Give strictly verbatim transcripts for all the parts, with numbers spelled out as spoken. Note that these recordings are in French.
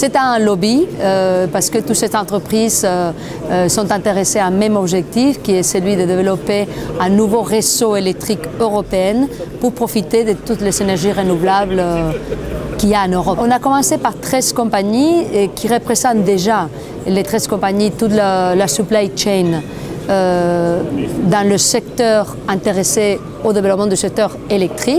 C'est un lobby euh, parce que toutes ces entreprises euh, euh, sont intéressées à un même objectif qui est celui de développer un nouveau réseau électrique européen pour profiter de toutes les énergies renouvelables euh, qu'il y a en Europe. On a commencé par treize compagnies et qui représentent déjà les treize compagnies, toute la, la supply chain euh, dans le secteur intéressé au développement du secteur électrique.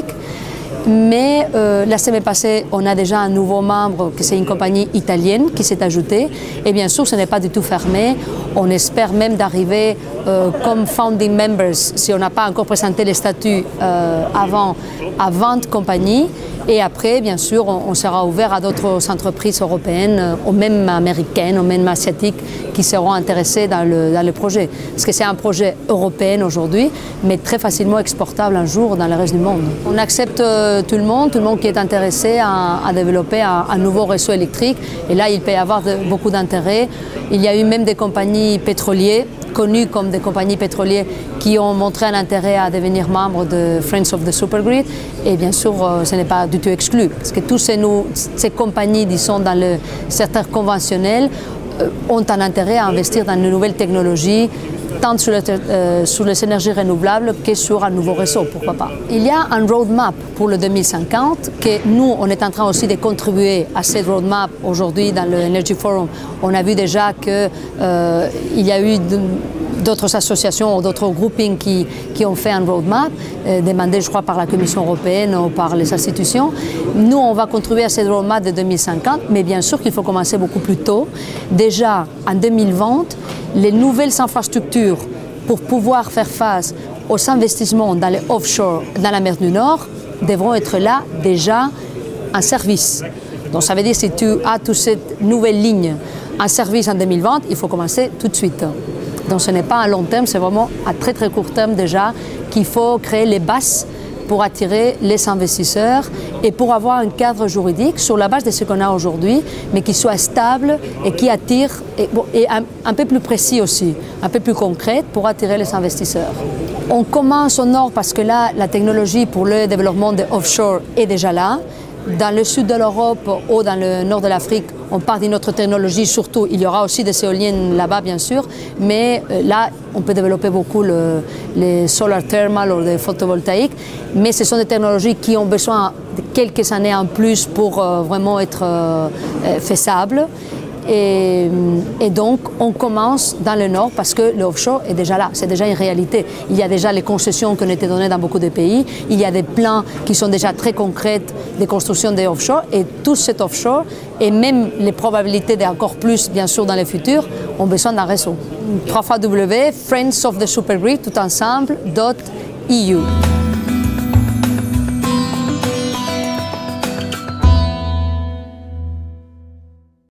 Mais euh, la semaine passée, on a déjà un nouveau membre, que c'est une compagnie italienne qui s'est ajoutée. Et bien sûr, ce n'est pas du tout fermé. On espère même d'arriver euh, comme founding members, si on n'a pas encore présenté les statuts euh, avant, à vingt compagnies. Et après, bien sûr, on, on sera ouvert à d'autres entreprises européennes, ou même américaines, ou même asiatiques, qui seront intéressées dans le, dans le projet. Parce que c'est un projet européen aujourd'hui, mais très facilement exportable un jour dans le reste du monde. On accepte euh, tout le monde, tout le monde qui est intéressé à, à développer un, un nouveau réseau électrique. Et là, il peut y avoir de, beaucoup d'intérêt. Il y a eu même des compagnies pétrolières, connues comme des compagnies pétrolières, qui ont montré un intérêt à devenir membres de Friends of the Supergrid. Et bien sûr, euh, ce n'est pas du tout exclu, parce que toutes ces, nous, ces compagnies, disons, dans le secteur conventionnel, euh, ont un intérêt à investir dans de nouvelles technologies, tant sur, le, euh, sur les énergies renouvelables que sur un nouveau réseau, pourquoi pas. Il y a un roadmap pour le deux mille cinquante que nous, on est en train aussi de contribuer à cette roadmap aujourd'hui dans le Energy Forum. On a vu déjà qu'il euh, y a eu d'autres associations ou d'autres groupings qui, qui ont fait un roadmap, euh, demandé, je crois, par la Commission européenne ou par les institutions. Nous, on va contribuer à cette roadmap de deux mille cinquante, mais bien sûr qu'il faut commencer beaucoup plus tôt. Déjà, en deux mille vingt, les nouvelles infrastructures pour pouvoir faire face aux investissements dans les offshore, dans la mer du Nord, devront être là déjà en service. Donc ça veut dire que si tu as toutes ces nouvelles lignes en service en deux mille vingt, il faut commencer tout de suite. Donc ce n'est pas à long terme, c'est vraiment à très très court terme déjà qu'il faut créer les bases pour attirer les investisseurs et pour avoir un cadre juridique sur la base de ce qu'on a aujourd'hui, mais qui soit stable et qui attire, et, bon, et un, un peu plus précis aussi, un peu plus concret pour attirer les investisseurs. On commence au nord parce que là, la technologie pour le développement de offshore est déjà là. Dans le sud de l'Europe ou dans le nord de l'Afrique, on part d'une autre technologie, surtout il y aura aussi des éoliennes là-bas bien sûr, mais euh, là on peut développer beaucoup le, les solar thermal ou les photovoltaïques, mais ce sont des technologies qui ont besoin de quelques années en plus pour euh, vraiment être euh, faisables. Et, et donc, on commence dans le nord parce que le offshore est déjà là, c'est déjà une réalité. Il y a déjà les concessions qui ont été données dans beaucoup de pays, il y a des plans qui sont déjà très concrets de construction des offshore et tout cet offshore et même les probabilités d'encore plus, bien sûr, dans le futur, ont besoin d'un réseau. w w w point friends of the supergrid tout ensemble point e u